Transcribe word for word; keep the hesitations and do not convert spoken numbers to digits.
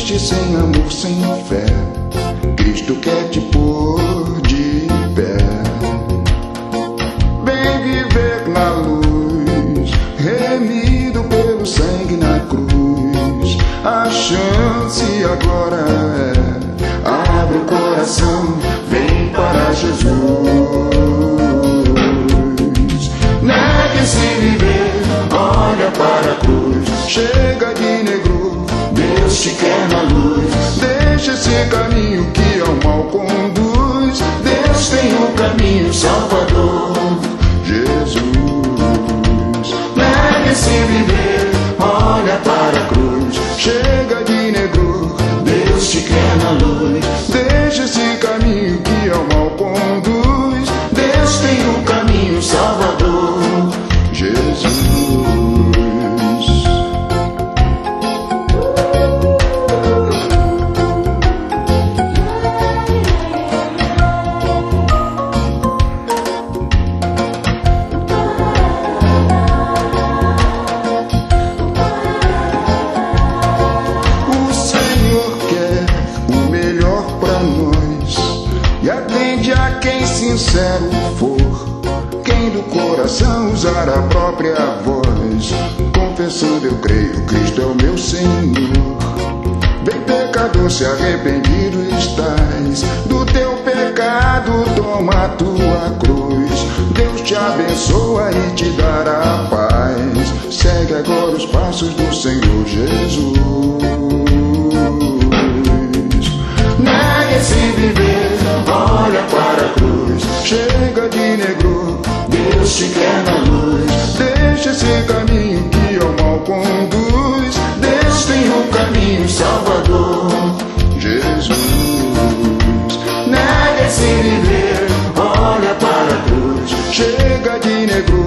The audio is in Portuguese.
triste, sem amor, sem fé. Cristo quer te pôr de pé. Vem viver na luz, remido pelo sangue na cruz. A chance agora é: abre o coração, vem para Jesus. Negue-se viver, olha para a cruz. Chega de negro, Deus te quer na luz. Deixa esse caminho que ao mal conduz. Deus tem o caminho salvador, Jesus. Negue-se viver, olha para a cruz. Chega de negro, Deus te quer na luz. Deixa esse caminho que ao mal conduz. Deus tem o caminho salvador, Jesus. E atende a quem sincero for, quem do coração usar a própria voz, confessando eu creio, Cristo é o meu Senhor. Vem pecador, se arrependido estás do teu pecado, toma a tua cruz. Deus te abençoa e te dará paz. Segue agora os passos do Senhor Jesus. Negue-se viver, olha para a cruz. Chega de negro, Deus te quer na luz. Deixa esse caminho que ao mal conduz. Deus tem o caminho salvador, Jesus. Negue-se viver, olha para a cruz. Chega de negro,